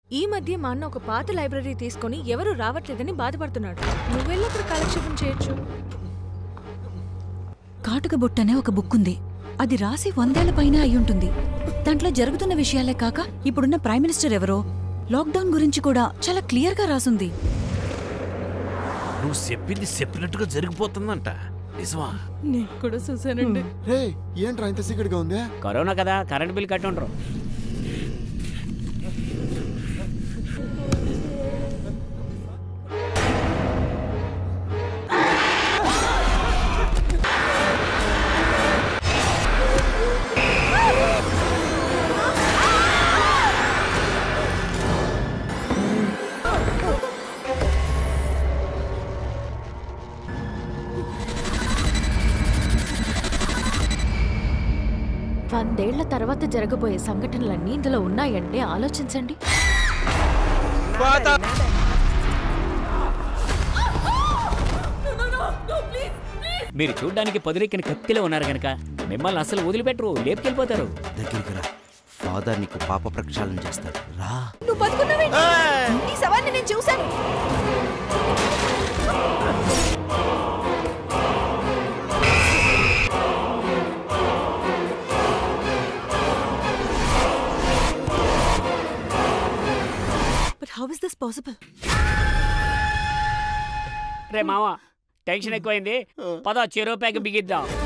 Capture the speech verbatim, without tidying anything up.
ఈ మధ్య మా అన్న ఒక పాత లైబ్రరీ తీసుకొని ఎవరు రావట్లేదని బాధపడుతున్నాడు. నువ్వెళ్ళప్పుడు కాలక్షేపం చేయొచ్చు. కాటుక బుట్టనే ఒక బుక్ ఉంది. అది రాసి వందేళ్ల పైన అయ్యుంటుంది. దాంట్లో జరుగుతున్న విషయాలే కాక ఇప్పుడున్న ప్రైమ్ మినిస్టర్ ఎవరో, లాక్డౌన్ గురించి కూడా చాలా క్లియర్ గా రాసుంది. నువ్వు చెప్పింది చెప్పినట్టుగా జరిగిపోతుందంట. నిజమా? నేను కూడా చూసానండి. ఏంట్రా ఇంత సీక్రెట్ గా ఉంది? కరోనా కదా, కరెంట్ బిల్ కట్టి ఉండరు. వందేళ్ల తర్వాత జరగబోయే సంఘటనలన్నీ ఇందులో ఉన్నాయంటే ఆలోచించండి. మీరు చూడ్డానికి పొదిరెక్కిన కత్తిలో ఉన్నారు గనక మిమ్మల్ని అసలు వదిలిపెట్టరు, లేపుకెళ్ళిపోతారు. దగ్గరికి రా, ఫాదర్ నీకు పాప ప్రక్షాళన చేస్తాడు. రా. నువ్వు బతుకున్నావేంటి? నీ సవాల్ని నేను చూశాను. How is this possible? రే మావా, టెన్షన్ ఎక్కువైంది. పద చెరో ప్యాక్ బిగిద్దాం.